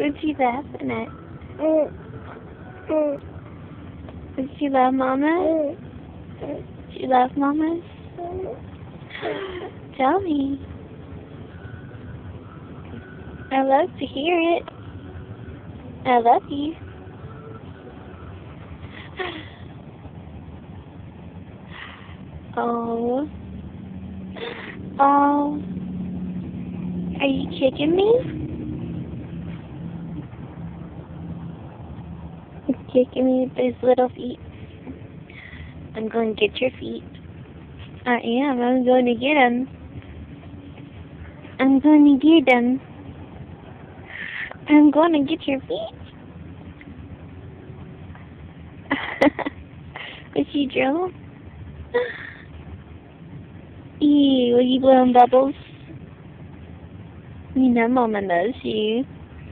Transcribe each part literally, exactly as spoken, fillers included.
What's she laughing at? Does she love Mama? She love Mama? Tell me. I love to hear it. I love you. Oh. Oh. Are you kicking me? You're kicking me with those little feet. I'm going to get your feet. I am. I'm going to get them. I'm going to get them. I'm going to get your feet. Was she drunk? Ew, are you blowing bubbles? You know Mama knows you.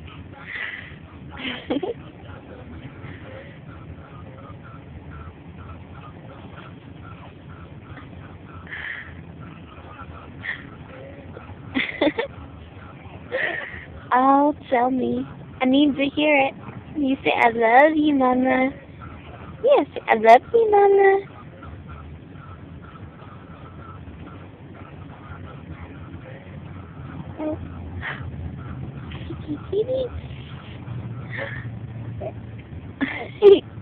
Oh, tell me. I need to hear it. You say, I love you, Mama. Yes, I love you, Mama. Kitty, kitty.